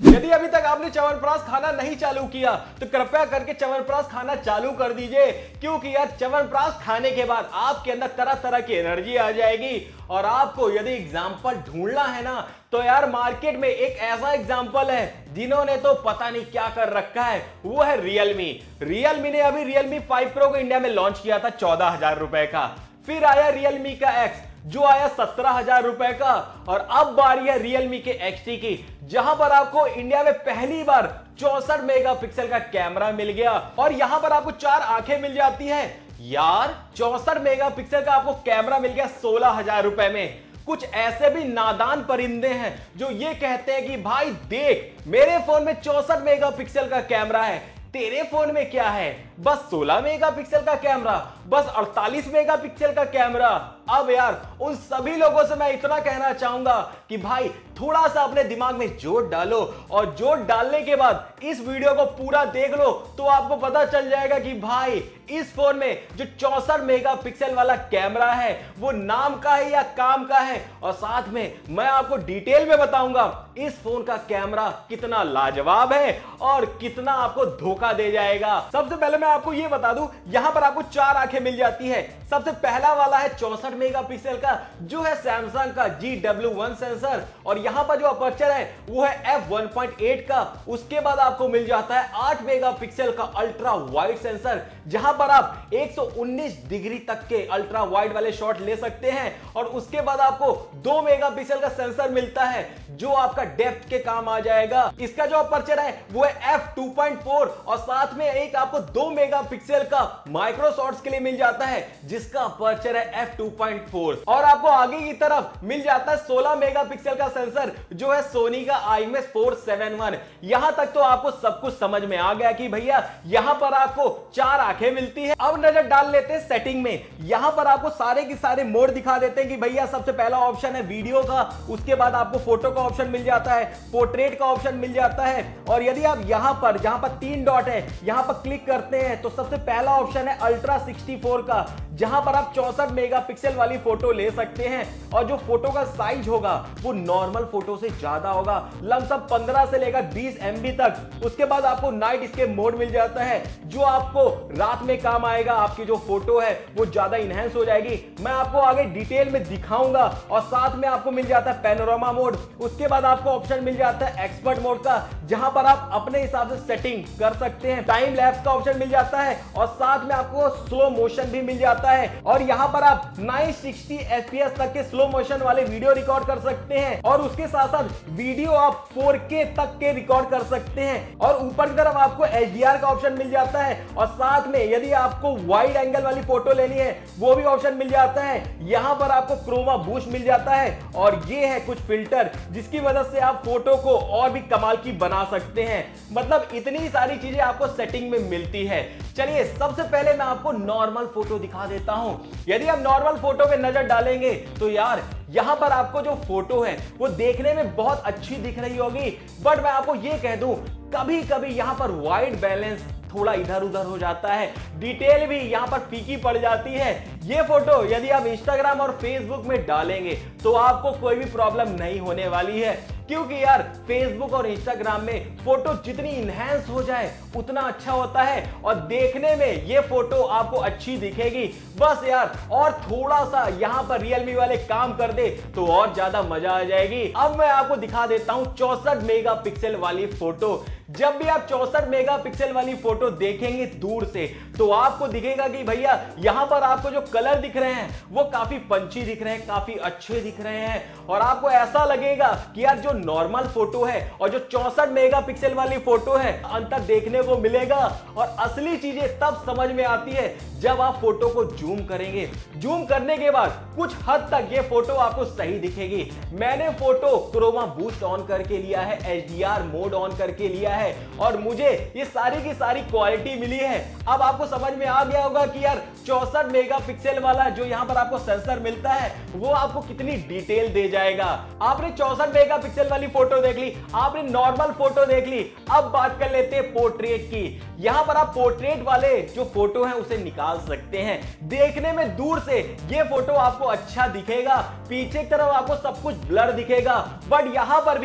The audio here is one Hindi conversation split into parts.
यदि अभी तक आपने च्यवनप्राश खाना नहीं चालू किया तो कृपया करके च्यवनप्राश खाना चालू कर दीजिए, क्योंकि यार च्यवनप्राश खाने के बाद आपके अंदर तरह तरह की एनर्जी आ जाएगी। और आपको यदि एग्जाम्पल ढूंढना है ना, तो यार मार्केट में एक ऐसा एग्जाम्पल है जिन्होंने तो पता नहीं क्या कर रखा है, वो है रियलमी ने अभी रियलमी 5 प्रो को इंडिया में लॉन्च किया था 14,000 रुपए का। फिर आया रियलमी का एक्स जो आया 17,000 रुपए का, और अब बारी है रियलमी के XT की, जहां पर आपको इंडिया में पहली बार 64 मेगापिक्सल का कैमरा मिल गया और यहां पर आपको 4 आंखें मिल जाती है। यार 64 मेगापिक्सल का आपको कैमरा मिल गया 16,000 रुपए में। कुछ ऐसे भी नादान परिंदे हैं जो ये कहते हैं कि भाई देख, मेरे फोन में 64 मेगापिक्सल का कैमरा है, तेरे फोन में क्या है, बस 16 मेगापिक्सल का कैमरा, बस 48 मेगापिक्सल का कैमरा। अब यार उन सभी लोगों से मैं इतना कहना चाहूंगा कि भाई थोड़ा सा अपने दिमाग में जोर डालो, और जोर डालने के बाद इस वीडियो को पूरा देख लो तो आपको पता चल जाएगा कि भाई इस फोन में जो 64 मेगापिक्सल वाला कैमरा है वो नाम का है या काम का है। और साथ में मैं आपको डिटेल में बताऊंगा इस फोन का कैमरा कितना लाजवाब है और कितना आपको धोखा दे जाएगा। सबसे पहले मैं आपको ये बता दूं, यहां पर आपको 4 आंखें मिल जाती है। सबसे पहला वाला है 64 मेगापिक्सल का जो है सैमसंग का GW1 सेंसर, और यहां पर जो अपर्चर है वो है f1.8 का। उसके बाद आपको मिल जाता है 8 मेगापिक्सल का अल्ट्रा वाइड सेंसर, जहां पर आप 119 डिग्री तक के अल्ट्रा वाइड वाले शॉट ले सकते हैं। और उसके बाद आपको 2 मेगापिक्सल का सेंसर मिलता है जो आपका डेप्थ के काम आ जाएगा। इसका जो अपर्चर है वो है f2.4, और साथ में एक आपको 2 मेगापिक्सल का माइक्रो शॉट्स के लिए मिल जाता है जिसका अपर्चर है f2.4। और आपको आगे की तरफ मिल जाता है 16 मेगापिक्सल का सेंसर जो है सोनी का IMX471। यहां तक तो आपको सब कुछ समझ में आ गया कि भैया यहां पर आपको 4 आंखें मिलती है। अब नजर डाल लेते हैं सेटिंग में। यहां पर आपको सारे के सारे मोड दिखा देते हैं कि भैया सबसे पहला ऑप्शन है वीडियो का, उसके बाद आपको फोटो का ऑप्शन मिल जाता है, पोर्ट्रेट का ऑप्शन मिल जाता है। और यदि आप यहां पर जहां पर 3 डॉट है यहां पर क्लिक करते हैं तो सबसे पहला ऑप्शन है अल्ट्रा 64 का, जहां पर आप 64 मेगापिक्सल वाली फोटो ले सकते हैं। और जो फोटो का साइज होगा वो नॉर्मल फोटो से ज्यादा होगा, लमसम 15 से लेकर 20 MB तक। उसके बाद आपको नाइट स्केप मोड मिल जाता है जो आपको रात में काम आएगा, आपकी जो फोटो है वो ज्यादा इनहेंस हो जाएगी। मैं आपको आगे डिटेल में दिखाऊंगा। और साथ में आपको मिल जाता है पैनोरामा मोड। उसके बाद आपको ऑप्शन मिल जाता है एक्सपर्ट मोड का, जहां पर आप अपने हिसाब से सेटिंग कर सकते हैं। टाइम लैप्स का ऑप्शन मिल जाता है और साथ में आपको स्लो मोशन भी मिल जाता है। और यहां पर आप 960 FPS तक के स्लो मोशन वाले वीडियो रिकॉर्ड कर सकते हैं, और उसके साथ साथ वीडियो आप 4K तक के रिकॉर्ड कर सकते हैं। और ऊपर की तरफ आपको HDR का ऑप्शन मिल जाता है, और साथ में यदि आपको वाइड एंगल वाली फोटो लेनी है वो भी ऑप्शन मिल जाता है। यहां पर आपको क्रोमा बूस्ट मिल जाता है, और ये है कुछ फिल्टर जिसकी वजह से आप फोटो को और भी कमाल की बना सकते हैं। मतलब इतनी सारी चीजें आपको सेटिंग में मिलती है। चलिए सबसे पहले मैं आपको नॉर्मल फोटो दिखा देता हूं। यदि आप नॉर्मल फोटो पे नजर डालेंगे तो यार यहां पर आपको जो फोटो है वो देखने में बहुत अच्छी दिख रही होगी, बट मैं आपको ये कह दूं कभी कभी यहां पर वाइट बैलेंस थोड़ा इधर उधर हो जाता है, डिटेल भी यहां पर फीकी पड़ जाती है। ये फोटो यदि आप इंस्टाग्राम और फेसबुक में डालेंगे तो आपको कोई भी प्रॉब्लम नहीं होने वाली है, क्योंकि यार फेसबुक और इंस्टाग्राम में फोटो जितनी इनहेंस हो जाए उतना अच्छा होता है, और देखने में ये फोटो आपको अच्छी दिखेगी। बस यार और थोड़ा सा यहां पर रियलमी वाले काम कर दे तो और ज्यादा मजा आ जाएगी। अब मैं आपको दिखा देता हूं 64 मेगापिक्सल वाली फोटो। जब भी आप 64 मेगापिक्सल वाली फोटो देखेंगे दूर से तो आपको दिखेगा कि भैया यहां पर आपको जो कलर दिख रहे हैं वो काफी पंची दिख रहे हैं, काफी अच्छे दिख रहे हैं, और आपको ऐसा लगेगा कि यार जो नॉर्मल फोटो है और जो 64 मेगापिक्सल वाली फोटो है अंतर देखने को मिलेगा। और असली चीजें तब समझ में आती है जब आप फोटो को जूम करेंगे। जूम करने के बाद कुछ हद तक ये फोटो आपको सही दिखेगी। मैंने फोटो क्रोमा बूस्ट ऑन करके लिया है, HDR मोड ऑन करके लिया है, और मुझे ये सारी की सारी क्वालिटी मिली है। अब आपको समझ में आ गया होगा कि यार 64 मेगापिक्सल वाला जो यहां पर आपको सेंसर मिलता है वो आपको कितनी डिटेल दे जाएगा। आपने 64 मेगापिक्सल वाली फोटो देख ली, आपने नॉर्मल फोटो देख ली, अब बात कर लेते हैं पोर्ट्रेट की। यहां पर आप पोर्ट्रेट वाले जो फोटो है उसे निकाल सकते हैं। देखने में दूर से ये फोटो आपको अच्छा दिखेगा, पीछे की तरफ आपको सब कुछ ब्लर दिखेगा, बट यहां पर भी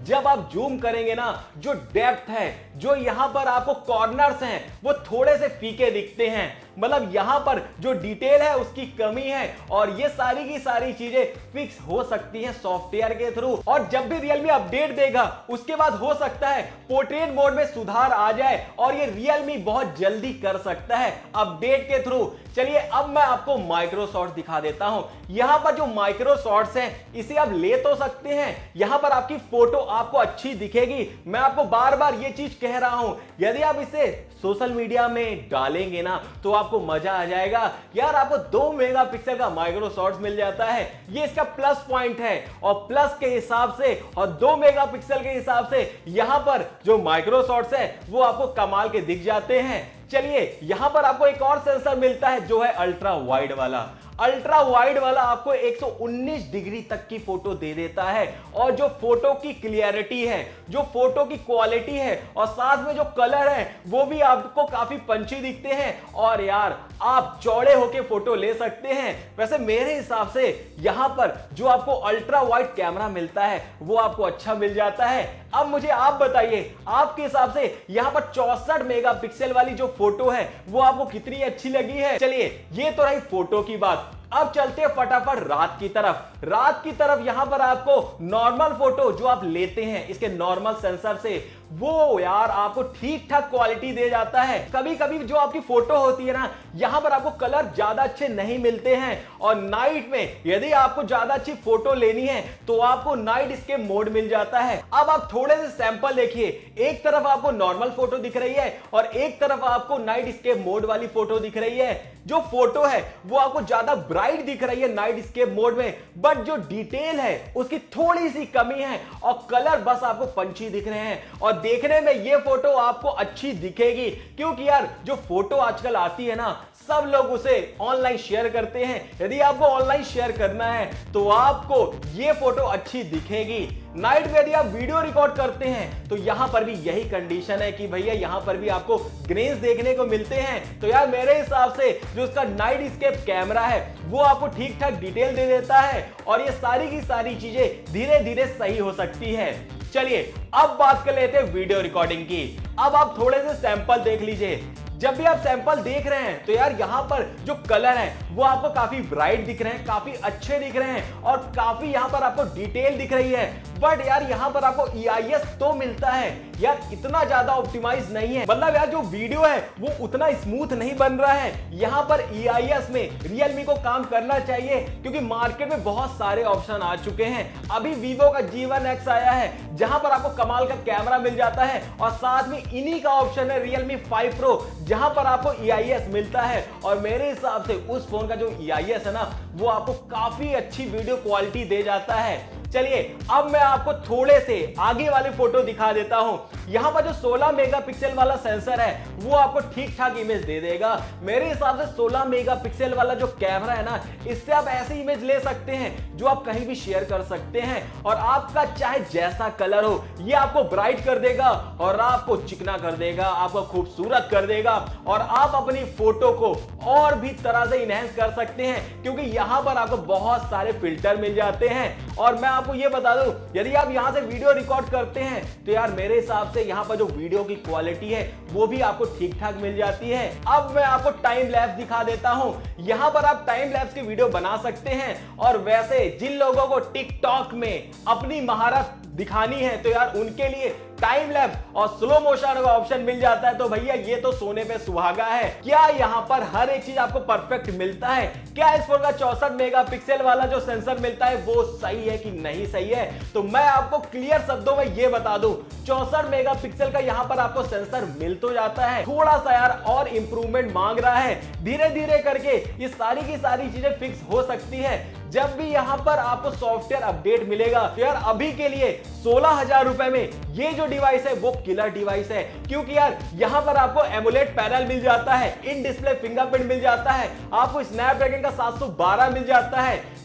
जब आप जूम करेंगे ना, जो डेप्थ है, जो यहां पर आपको कॉर्नर्स हैं, वो थोड़े से फीके दिखते हैं। मतलब यहां पर जो डिटेल है उसकी कमी है, और ये सारी की सारी चीजें फिक्स हो सकती हैं सॉफ्टवेयर के थ्रू। और जब भी Realme अपडेट देगा उसके बाद हो सकता है पोर्ट्रेट मोड में सुधार आ जाए, और ये Realme बहुत जल्दी कर सकता है अपडेट के थ्रू। चलिए अब मैं आपको माइक्रो शॉट्स दिखा देता हूं। यहां पर जो माइक्रो शॉट्स हैं इसे आप ले तो सकते हैं, यहां पर आपकी फोटो आपको अच्छी दिखेगी। मैं आपको बार बार ये चीज कह रहा हूं, यदि आप इसे सोशल मीडिया में डालेंगे ना तो आपको मजा आ जाएगा। यार आपको 2 मेगापिक्सल का माइक्रो शॉट्स मिल जाता है, ये इसका प्लस पॉइंट है। और प्लस के हिसाब से और 2 मेगापिक्सल के हिसाब से यहां पर जो माइक्रो शॉट्स है वो आपको कमाल के दिख जाते हैं। चलिए यहां पर आपको एक और सेंसर मिलता है जो है अल्ट्रा वाइड वाला। अल्ट्रा वाइड वाला आपको 119 डिग्री तक की फोटो दे देता है, और जो फोटो की क्लियरिटी है, जो फोटो की क्वालिटी है, और साथ में जो कलर है वो भी आपको काफी पंची दिखते हैं। और यार आप चौड़े होके फोटो ले सकते हैं। वैसे मेरे हिसाब से यहां पर जो आपको अल्ट्रा वाइड कैमरा मिलता है वो आपको अच्छा मिल जाता है। अब मुझे आप बताइए, आपके हिसाब से यहां पर 64 मेगापिक्सल वाली जो फोटो है वो आपको कितनी अच्छी लगी है। चलिए ये तो रही फोटो की बात, अब चलते हैं फटाफट रात की तरफ। रात की तरफ यहां पर आपको नॉर्मल फोटो जो आप लेते हैं इसके नॉर्मल सेंसर से, वो यार आपको ठीक ठाक क्वालिटी दे जाता है। कभी कभी जो आपकी फोटो होती है ना, यहां पर आपको कलर ज्यादा अच्छे नहीं मिलते हैं, और नाइट में यदि आपको ज्यादा अच्छी फोटो लेनी है तो आपको नाइट स्केप मोड मिल जाता है। अब आप थोड़े से सैंपल देखिए, एक तरफ आपको नॉर्मल फोटो दिख रही है और एक तरफ आपको नाइट स्केप मोड वाली फोटो दिख रही है। जो फोटो है वो आपको ज्यादा ब्राइट दिख रही है नाइट स्केप मोड में, बट जो डिटेल है उसकी थोड़ी सी कमी है, और कलर बस आपको पंची दिख रहे हैं। और देखने में ये फोटो आपको अच्छी दिखेगी, क्योंकि यार जो फोटो आजकल आती है ना, सब लोग उसे ऑनलाइन शेयर करते हैं। यदि आपको ऑनलाइन शेयर करना है तो आपको ये फोटो अच्छी दिखेगी। नाइट में यदि आप वीडियो रिकॉर्ड करते हैं तो यहां पर भी यही कंडीशन है कि भैया यहां पर भी आपको ग्रेन्स देखने को मिलते हैं। तो यार मेरे हिसाब से जो इसका नाइट स्केप कैमरा है वो आपको ठीक ठाक डिटेल दे देता है, और ये सारी की सारी चीजें धीरे धीरे सही हो सकती है। चलिए अब बात कर लेते हैं वीडियो रिकॉर्डिंग की। अब आप थोड़े से सैंपल देख लीजिए। जब भी आप सैंपल देख रहे हैं तो यार यहां पर जो कलर है वो आपको काफी ब्राइट दिख रहे हैं, काफी अच्छे दिख रहे हैं, और काफी यहां पर आपको डिटेल दिख रही है। बट यार यहां पर आपको EIS तो मिलता है, यार इतना ज्यादा ऑप्टिमाइज नहीं है। मतलब यार जो वीडियो है वो उतना स्मूथ नहीं बन रहा है। यहां पर EIS में Realme को काम करना चाहिए, क्योंकि मार्केट में बहुत सारे ऑप्शन आ चुके हैं। अभी Vivo का G1X आया है जहां पर आपको कमाल का कैमरा मिल जाता है, और साथ में इन्हीं का ऑप्शन है Realme 5 Pro जहां पर आपको EIS मिलता है। और मेरे हिसाब से उस फोन का जो EIS है ना वो आपको काफी अच्छी वीडियो क्वालिटी दे जाता है। चलिए अब मैं आपको थोड़े से आगे वाली फोटो दिखा देता हूं। यहां पर जो 16 मेगापिक्सल वाला सेंसर है वो आपको ठीक ठाक इमेज दे देगा। मेरे हिसाब से 16 मेगापिक्सल वाला जो कैमरा है ना, इससे आप ऐसी इमेज ले सकते हैं जो आप कहीं भी शेयर कर सकते हैं, और आपका चाहे जैसा कलर हो ये आपको ब्राइट कर देगा, और आपको चिकना कर देगा, आपको खूबसूरत कर देगा, और आप अपनी फोटो को और भी तरह से इनहेंस कर सकते हैं, क्योंकि यहां पर आपको बहुत सारे फिल्टर मिल जाते हैं। और मैं आपको ये बता दूं, यदि आप यहां से वीडियो रिकॉर्ड करते हैं तो यार मेरे हिसाब से यहां पर जो वीडियो की क्वालिटी है वो भी आपको ठीक ठाक मिल जाती है। अब मैं आपको टाइम लैप्स दिखा देता हूं। यहां पर आप टाइम लैप्स की वीडियो बना सकते हैं, और वैसे जिन लोगों को टिकटॉक में अपनी महारत दिखानी है तो यार उनके लिए टाइम लैप्स और स्लो मोशन का ऑप्शन मिल जाता है। तो भैया ये तो सोने पे सुहागा है। क्या यहां पर हर एक चीज आपको परफेक्ट मिलता है? क्या इस फोन का 64 मेगापिक्सल वाला जो सेंसर मिलता है वो सही है कि नहीं सही है? तो मैं आपको क्लियर शब्दों में ये बता दूं, 64 मेगापिक्सल का यहां पर आपको सेंसर मिल तो जाता है, थोड़ा सा यार और इंप्रूवमेंट मांग रहा है। धीरे धीरे करके ये सारी की सारी चीजें फिक्स हो सकती है। जब भी यहां पर आपको सॉफ्टवेयर अपडेट मिलेगा तो यार अभी के लिए 16,000 रुपए में ये जो डिवाइस है वो किलर डिवाइस है, क्योंकि यार यहां पर आपको एमुलेट पैनल मिल जाता है, इन डिस्प्ले फिंगरप्रिंट मिल जाता है, आपको स्नैपड्रैगन का 712 मिल जाता है,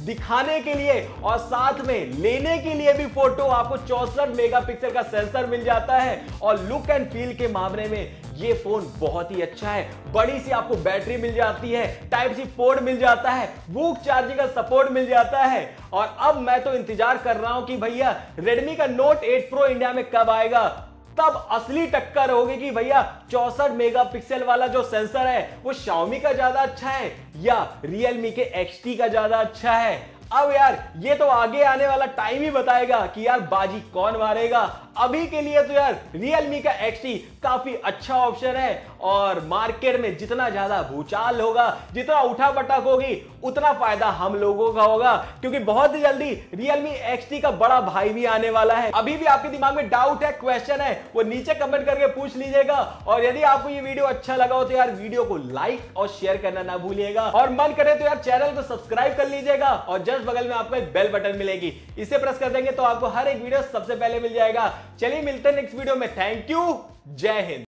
दिखाने के लिए और साथ में लेने के लिए भी फोटो आपको 64 मेगापिक्सल का सेंसर मिल जाता है। और लुक एंड फील के मामले में ये फोन बहुत ही अच्छा है। बड़ी सी आपको बैटरी मिल जाती है, टाइप सी पोर्ट मिल जाता है, वूक चार्जिंग का सपोर्ट मिल जाता है। और अब मैं तो इंतजार कर रहा हूं कि भैया Redmi का Note 8 Pro इंडिया में कब आएगा, तब असली टक्कर होगी कि भैया 64 मेगापिक्सल वाला जो सेंसर है वो Xiaomi का ज्यादा अच्छा है या Realme के XT का ज्यादा अच्छा है। अब यार ये तो आगे आने वाला टाइम ही बताएगा कि यार बाजी कौन मारेगा। अभी के लिए तो यार Realme का XT काफी अच्छा ऑप्शन है और मार्केट में जितना ज्यादा भूचाल होगा, जितना उठा पटक होगी, उतना फायदा हम लोगों का होगा, क्योंकि बहुत ही जल्दी Realme XT का बड़ा भाई भी आने वाला है। अभी भी आपके दिमाग में डाउट है, क्वेश्चन है, वो नीचे कमेंट करके पूछ लीजिएगा। और यदि आपको ये वीडियो अच्छा लगा हो तो यार वीडियो को लाइक और शेयर करना ना भूलिएगा, और मन करे तो यार चैनल को सब्सक्राइब कर लीजिएगा और जस्ट बगल में आपको एक बेल बटन मिलेगी, इसे प्रेस कर देंगे तो आपको हर एक वीडियो सबसे पहले मिल जाएगा। चलिए मिलते हैं नेक्स्ट वीडियो में। थैंक यू, जय हिंद।